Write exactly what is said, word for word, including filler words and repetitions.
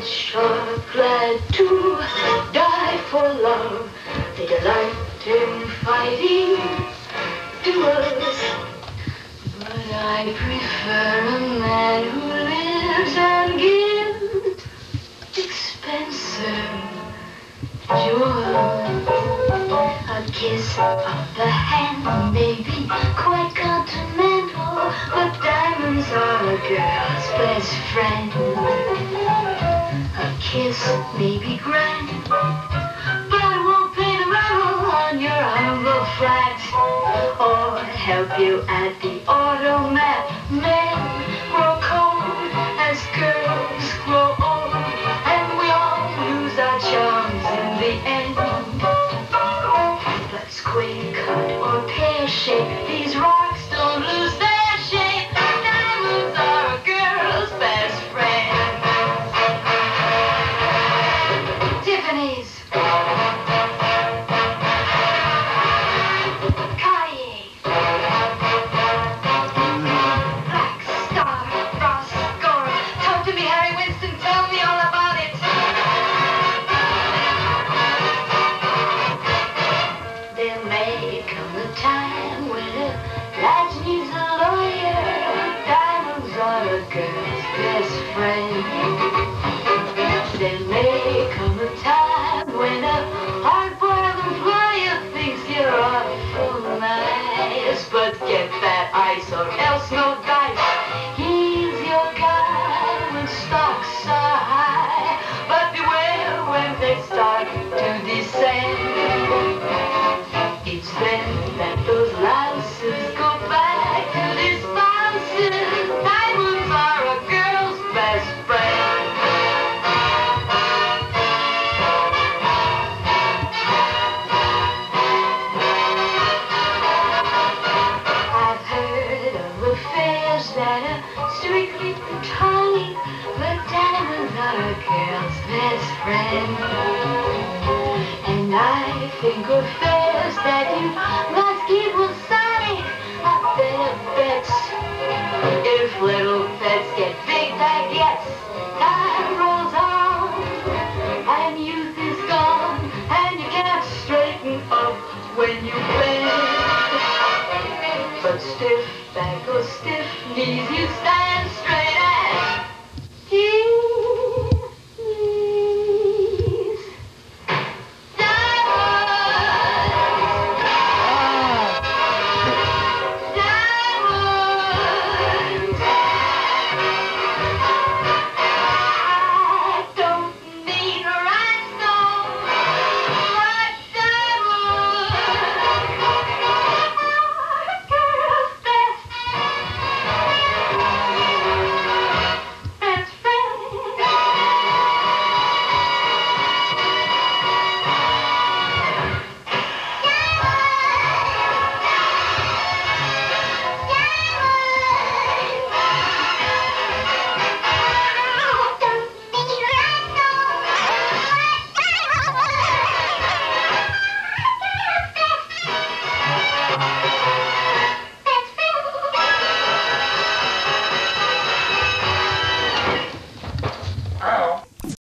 sure glad to die for love. They delight in fighting duels. But I prefer a man who lives and gives expensive jewels. A kiss of the hand may be quite continental, but diamonds are a girl's best friend. A kiss may be grand, but it won't pay the rental on your humble flat, or help you at the automat. Men grow cold as girls grow old, and we all lose our charms in the end. But square cut or pear shape, these rocks don't lose their shape. Diamonds are a girl's best friend. Tiffany's, Cartier, Black Star, Ross, Gora. Talk to me, Harry Winston, tell me all about it. There may come a time when a lad needs a lawyer. Diamonds are a girl's best friend. There may come a time when a hard-boiled employer thinks you're awful nice, but get that ice or else no dice. He's your guy when stocks are high, but beware when they start to descend. It's then that those louses go back to their spouses. Diamonds are a girl's best friend. I've heard of affairs that are strictly platonic, but diamonds are a girl's best friend. And I think affairs that you must keep platonic are better bets. If little pets get big baguettes, time rolls on, and youth is gone, and you can't straighten up when you bend. But stiff back or stiff knees, you stand.